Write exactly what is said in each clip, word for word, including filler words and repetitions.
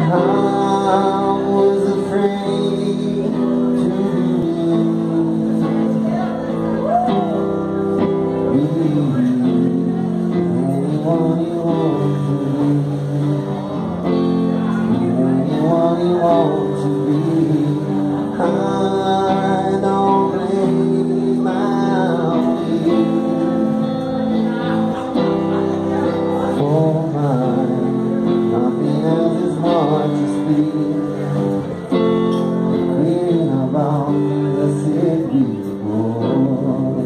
was afraid to be anyone you want to be, anyone you want to be. I don't blame you for mine not being as much as speed, clearing about the city before.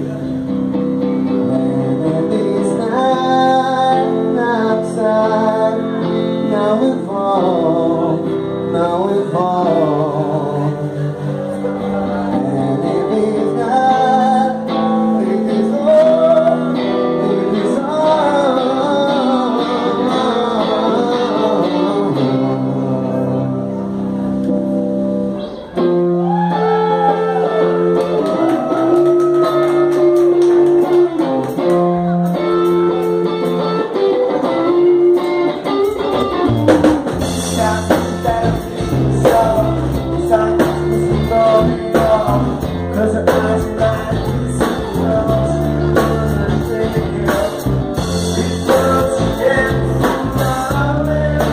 And at this night outside, now we fall, now we fall. And if it's not, it is all, it is cause her eyes are bright, see the rose, and take it up. Because again, darling,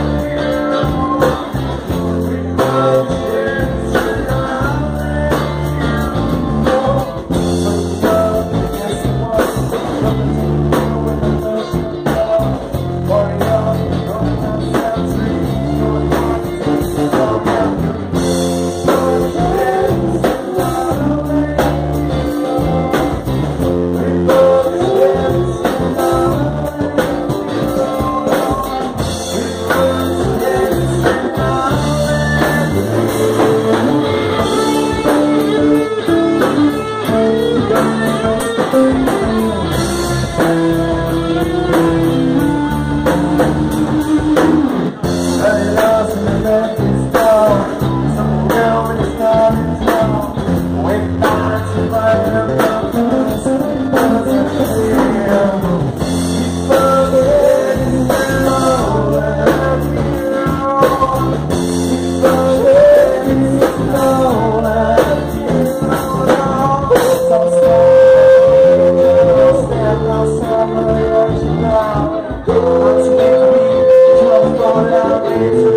because again, darling, but love, yes it was, nothing to do with the love of love. Warrior, going outside free, going on to the love of you. It's